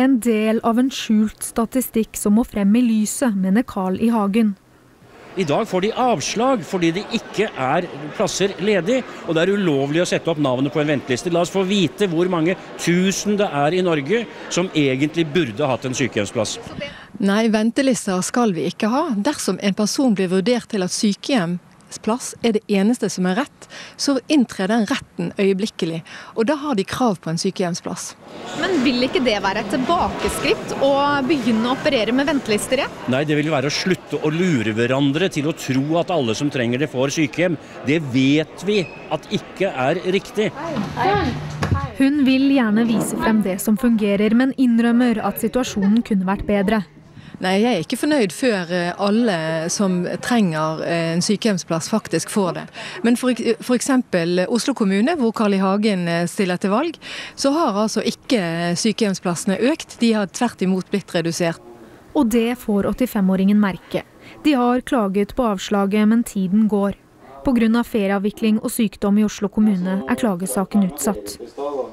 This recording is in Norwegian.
En del av en skjult statistikk som må frem i lyset, mener Carl I. Hagen. I dag får de avslag fordi det ikke er plasser ledig, og det er ulovlig å sette opp navnet på en venteliste. La oss få vite hvor mange tusen det er i Norge som egentlig burde hatt en sykehjemsplass. Nei, ventelister skal vi ikke ha. Dersom en person blir vurdert til at sykehjemsplass er det eneste som er rett, så inntrer den retten øyeblikkelig. Og da har de krav på en sykehjemsplass. Men vil ikke det være et tilbakeskritt å begynne å operere med ventelister igjen? Nei, det vil være å slutte å lure hverandre til å tro at alle som trenger det får sykehjem. Det vet vi at ikke er riktig. Hun vil gjerne vise frem det som fungerer, men innrømmer at situasjonen kunne vært bedre. Nei, jeg er ikke fornøyd før alle som trenger en sykehjemsplass faktisk får det. Men for eksempel Oslo kommune, hvor Carl I. Hagen stiller til valg, så har altså ikke sykehjemsplassene økt. De har tvert imot blitt redusert. Og det får 85-åringen merke. De har klaget på avslaget, men tiden går. På grunn av ferieavvikling og sykdom i Oslo kommune er klagesaken utsatt.